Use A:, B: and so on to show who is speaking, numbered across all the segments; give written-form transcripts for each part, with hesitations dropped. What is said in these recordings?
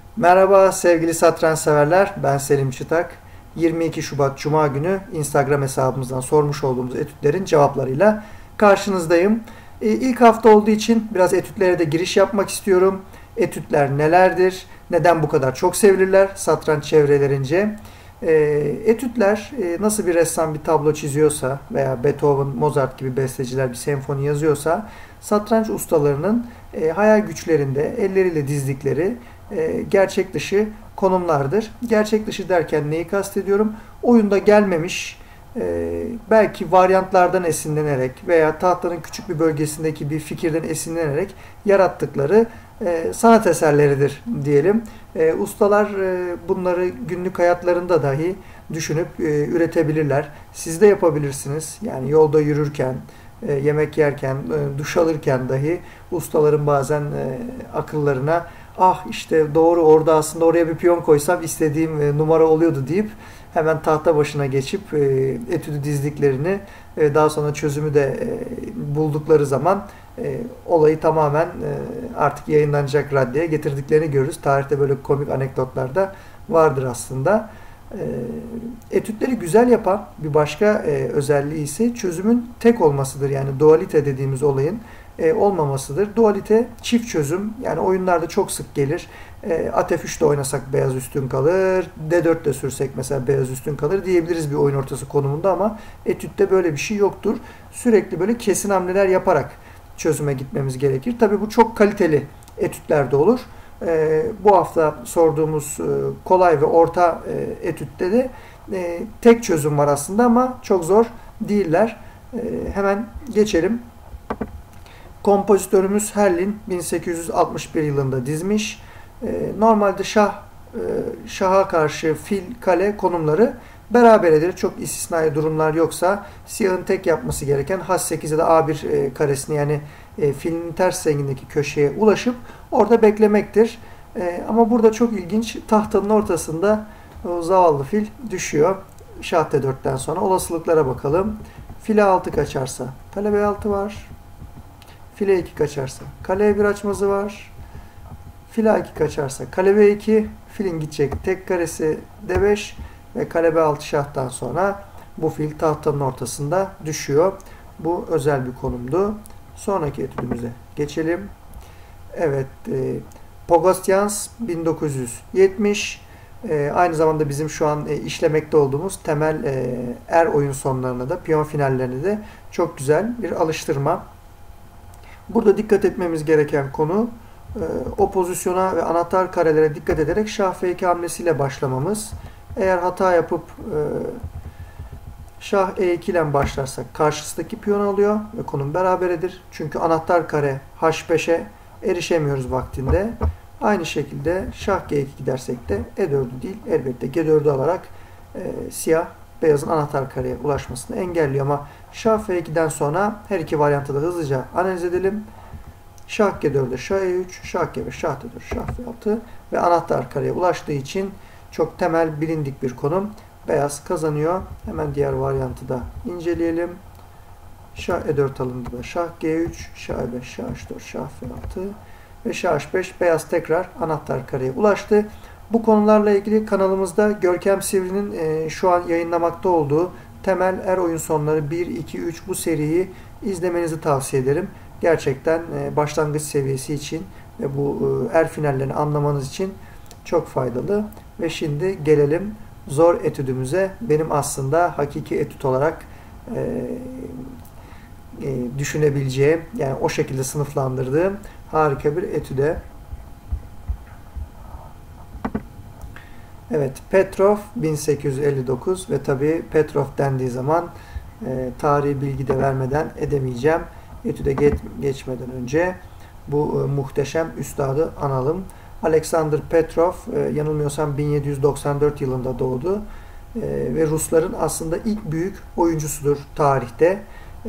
A: Merhaba sevgili satranç severler, ben Selim Çıtak. 22 Şubat Cuma günü Instagram hesabımızdan sormuş olduğumuz etütlerin cevaplarıyla karşınızdayım. İlk hafta olduğu için biraz etütlere de giriş yapmak istiyorum. Etütler nelerdir? Neden bu kadar çok sevilirler satranç çevrelerince? Etütler nasıl bir ressam bir tablo çiziyorsa veya Beethoven, Mozart gibi besteciler bir senfoni yazıyorsa satranç ustalarının hayal güçlerinde elleriyle dizdikleri gerçek dışı konumlardır. Gerçek dışı derken neyi kastediyorum? Oyunda gelmemiş, belki varyantlardan esinlenerek veya tahtanın küçük bir bölgesindeki bir fikirden esinlenerek yarattıkları sanat eserleridir diyelim. Ustalar bunları günlük hayatlarında dahi düşünüp üretebilirler. Siz de yapabilirsiniz. Yani yolda yürürken, yemek yerken, duş alırken dahi ustaların bazen akıllarına ah işte doğru orada aslında oraya bir piyon koysam istediğim numara oluyordu deyip hemen tahta başına geçip etüdü dizdiklerini daha sonra çözümü de buldukları zaman olayı tamamen artık yayınlanacak raddeye getirdiklerini görürüz. Tarihte böyle komik anekdotlar da vardır aslında. Etütleri güzel yapan bir başka özelliği ise çözümün tek olmasıdır. Yani dualite dediğimiz olayın olmamasıdır. Dualite çift çözüm, yani oyunlarda çok sık gelir. At F3'te oynasak beyaz üstün kalır, D4'te sürsek mesela beyaz üstün kalır diyebiliriz bir oyun ortası konumunda, ama etütte böyle bir şey yoktur. Sürekli böyle kesin hamleler yaparak çözüme gitmemiz gerekir. Tabii bu çok kaliteli etütlerde olur. Bu hafta sorduğumuz kolay ve orta etütte de tek çözüm var aslında ama çok zor değiller. Hemen geçelim. Kompozitörümüz Herlin 1861 yılında dizmiş. Normalde şaha karşı fil, kale konumları beraberdir. Çok istisnai durumlar yoksa siyahın tek yapması gereken H8 ya da A1 karesini, yani filin ters rengindeki köşeye ulaşıp orada beklemektir. Ama burada çok ilginç, tahtanın ortasında o zavallı fil düşüyor. Şah D4'ten sonra olasılıklara bakalım. File 6 kaçarsa kale B6 var. File 2 kaçarsa kale E1 açmazı var. File A2 kaçarsa kale B2, filin gidecek tek karesi D5 ve kale B6 şahtan sonra bu fil tahtanın ortasında düşüyor. Bu özel bir konumdu. Sonraki etüdümüze geçelim. Evet, Pogostyans 1970. Aynı zamanda bizim şu an işlemekte olduğumuz temel er oyun sonlarına da, piyon finallerine de çok güzel bir alıştırma. Burada dikkat etmemiz gereken konu o pozisyona ve anahtar karelere dikkat ederek şah F2 hamlesiyle başlamamız. Eğer hata yapıp şah E2 ile başlarsak karşısındaki piyon alıyor ve konum beraberedir. Çünkü anahtar kare H5'e erişemiyoruz vaktinde. Aynı şekilde şah G2 gidersek de E4'ü değil elbette G4'ü alarak siyah beyazın anahtar kareye ulaşmasını engelliyor. Ama şah F2'den sonra her iki varyantı da hızlıca analiz edelim. Şah G4'de şah E3, şah G5, şah D4, şah F6 ve anahtar kareye ulaştığı için çok temel bilindik bir konum. Beyaz kazanıyor. Hemen diğer varyantı da inceleyelim. Şah E4 alındığında şah G3, şah E5, şah H4, şah F6 ve şah H5. Beyaz tekrar anahtar kareye ulaştı. Bu konularla ilgili kanalımızda Görkem Sivri'nin şu an yayınlamakta olduğu temel er oyun sonları 1, 2, 3 bu seriyi izlemenizi tavsiye ederim. Gerçekten başlangıç seviyesi için ve bu er finallerini anlamanız için çok faydalı. Ve şimdi gelelim zor etüdümüze. Benim aslında hakiki etüt olarak düşünebileceğim, yani o şekilde sınıflandırdığım harika bir etüde. Evet, Petrov 1859 ve tabii Petrov dendiği zaman tarihi bilgi de vermeden edemeyeceğim. Etüde geçmeden önce bu muhteşem üstadı analım. Alexander Petrov yanılmıyorsam 1794 yılında doğdu ve Rusların aslında ilk büyük oyuncusudur tarihte.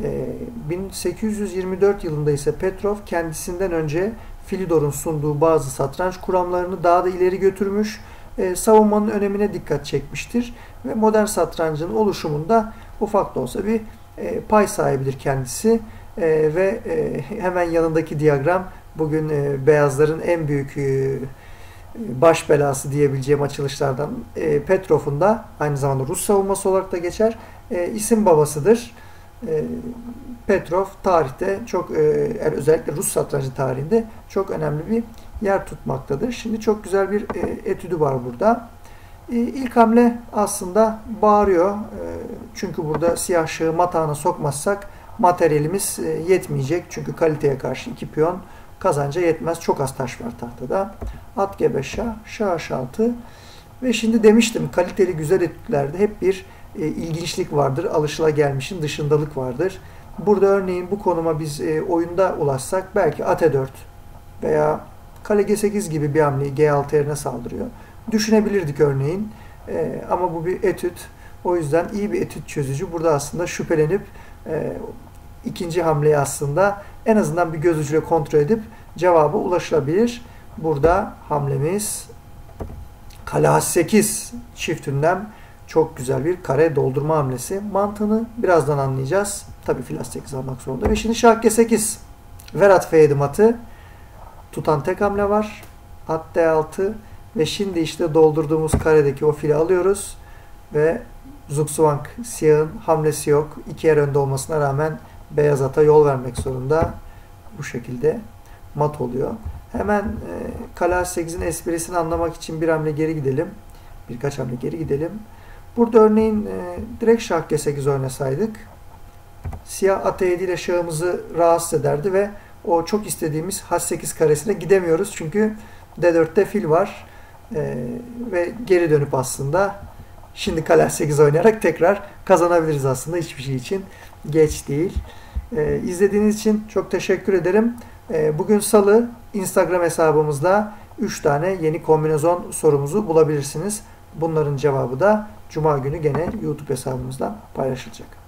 A: 1824 yılında ise Petrov kendisinden önce Philidor'un sunduğu bazı satranç kuramlarını daha da ileri götürmüş, savunmanın önemine dikkat çekmiştir ve modern satrancın oluşumunda ufak da olsa bir pay sahibidir kendisi. Ve hemen yanındaki diyagram bugün beyazların en büyük baş belası diyebileceğim açılışlardan. Petrov'un da aynı zamanda Rus savunması olarak da geçer. İsim babasıdır. Petrov tarihte çok özellikle Rus satrancı tarihinde çok önemli bir yer tutmaktadır. Şimdi çok güzel bir etüdü var burada. İlk hamle aslında bağırıyor. Çünkü burada siyah şahı matağına sokmazsak materyalimiz yetmeyecek. Çünkü kaliteye karşı 2 piyon kazanca yetmez. Çok az taş var tahtada. At gebe şah, şah h6. Ve şimdi demiştim kaliteli güzel etütlerde hep bir ilginçlik vardır. Alışılagelmişin dışındalık vardır. Burada örneğin bu konuma biz oyunda ulaşsak belki at e4 veya kale g8 gibi bir hamleyi g6 yerine saldırıyor. Düşünebilirdik örneğin. Ama bu bir etüt. O yüzden iyi bir etüt çözücü. Burada aslında şüphelenip ikinci hamleyi aslında en azından bir göz ucuyla kontrol edip cevaba ulaşılabilir. Burada hamlemiz kale h8 çift ünlem. Çok güzel bir kare doldurma hamlesi. Mantığını birazdan anlayacağız. Tabii fil h8 almak zorunda. Ve şimdi şah g8. Ver at f7 matı. Tutan tek hamle var. At d6. Ve şimdi işte doldurduğumuz karedeki o fili alıyoruz. Ve Zugzwang siyahın hamlesi yok. 2 yer önde olmasına rağmen beyaz ata yol vermek zorunda. Bu şekilde mat oluyor. Hemen kale h8'in esprisini anlamak için bir hamle geri gidelim. Birkaç hamle geri gidelim. Burada örneğin direkt şah g8 oynasaydık siyah at e7 ile şahımızı rahatsız ederdi ve o çok istediğimiz h8 karesine gidemiyoruz. Çünkü d4'te fil var. Ve geri dönüp aslında şimdi kale h8 oynayarak tekrar kazanabiliriz aslında. Hiçbir şey için geç değil. İzlediğiniz için çok teşekkür ederim. Bugün Salı Instagram hesabımızda 3 tane yeni kombinasyon sorumuzu bulabilirsiniz. Bunların cevabı da Cuma günü gene YouTube hesabımızdan paylaşılacak.